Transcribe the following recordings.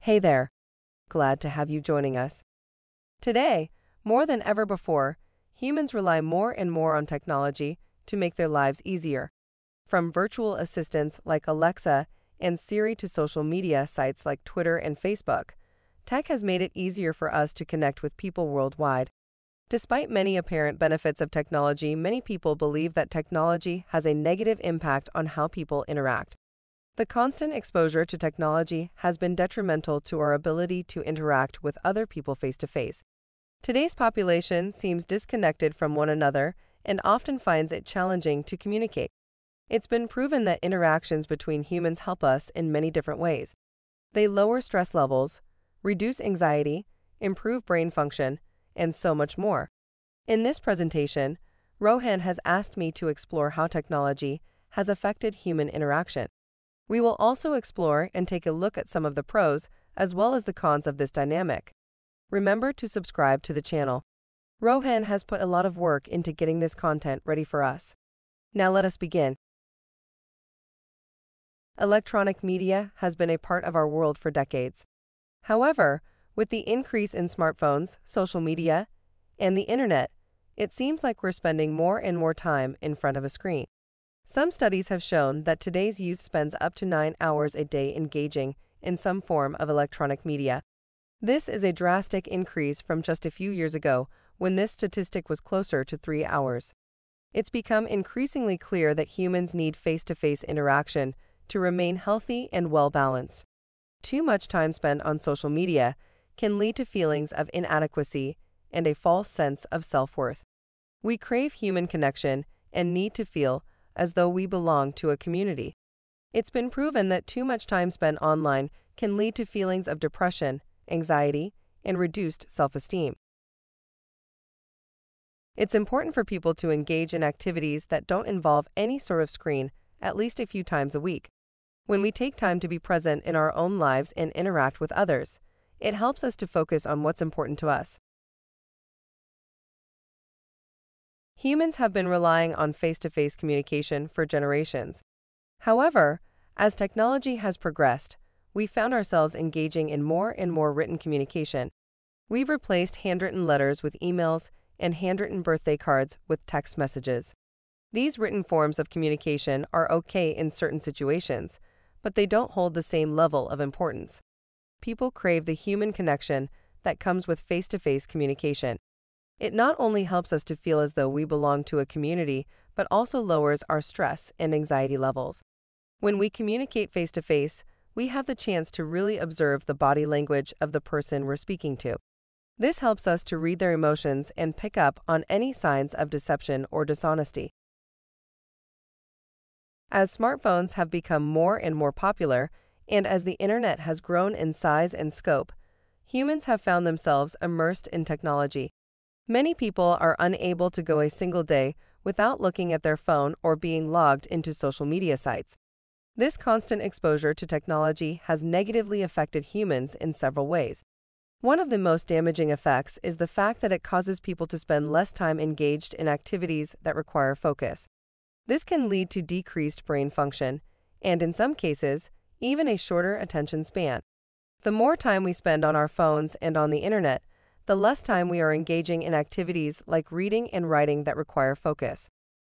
Hey there, glad to have you joining us. Today, more than ever before, humans rely more and more on technology to make their lives easier. From virtual assistants like Alexa and Siri to social media sites like Twitter and Facebook, tech has made it easier for us to connect with people worldwide. Despite many apparent benefits of technology, many people believe that technology has a negative impact on how people interact. The constant exposure to technology has been detrimental to our ability to interact with other people face to face. Today's population seems disconnected from one another and often finds it challenging to communicate. It's been proven that interactions between humans help us in many different ways. They lower stress levels, reduce anxiety, improve brain function, and so much more. In this presentation, Rohan has asked me to explore how technology has affected human interaction. We will also explore and take a look at some of the pros as well as the cons of this dynamic. Remember to subscribe to the channel. Rohan has put a lot of work into getting this content ready for us. Now let us begin. Electronic media has been a part of our world for decades. However, with the increase in smartphones, social media, and the internet, it seems like we're spending more and more time in front of a screen. Some studies have shown that today's youth spends up to 9 hours a day engaging in some form of electronic media. This is a drastic increase from just a few years ago when this statistic was closer to 3 hours. It's become increasingly clear that humans need face-to-face interaction to remain healthy and well-balanced. Too much time spent on social media can lead to feelings of inadequacy and a false sense of self-worth. We crave human connection and need to feel as though we belong to a community. It's been proven that too much time spent online can lead to feelings of depression, anxiety, and reduced self-esteem. It's important for people to engage in activities that don't involve any sort of screen at least a few times a week. When we take time to be present in our own lives and interact with others, it helps us to focus on what's important to us. Humans have been relying on face-to-face communication for generations. However, as technology has progressed, we found ourselves engaging in more and more written communication. We've replaced handwritten letters with emails and handwritten birthday cards with text messages. These written forms of communication are okay in certain situations, but they don't hold the same level of importance. People crave the human connection that comes with face-to-face communication. It not only helps us to feel as though we belong to a community, but also lowers our stress and anxiety levels. When we communicate face-to-face, we have the chance to really observe the body language of the person we're speaking to. This helps us to read their emotions and pick up on any signs of deception or dishonesty. As smartphones have become more and more popular, and as the internet has grown in size and scope, humans have found themselves immersed in technology. Many people are unable to go a single day without looking at their phone or being logged into social media sites. This constant exposure to technology has negatively affected humans in several ways. One of the most damaging effects is the fact that it causes people to spend less time engaged in activities that require focus. This can lead to decreased brain function, and in some cases, even a shorter attention span. The more time we spend on our phones and on the internet, the less time we are engaging in activities like reading and writing that require focus.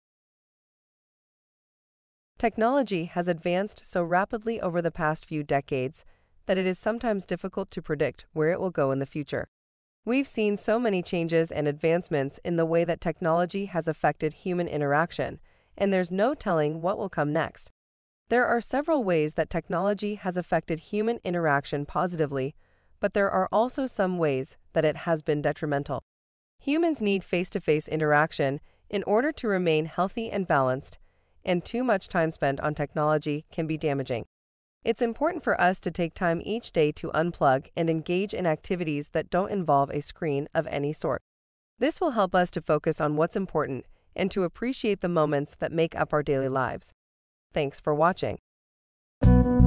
Technology has advanced so rapidly over the past few decades that it is sometimes difficult to predict where it will go in the future. We've seen so many changes and advancements in the way that technology has affected human interaction, and there's no telling what will come next. There are several ways that technology has affected human interaction positively, but there are also some ways that it has been detrimental. Humans need face-to-face interaction in order to remain healthy and balanced, and too much time spent on technology can be damaging. It's important for us to take time each day to unplug and engage in activities that don't involve a screen of any sort. This will help us to focus on what's important and to appreciate the moments that make up our daily lives. Thanks for watching.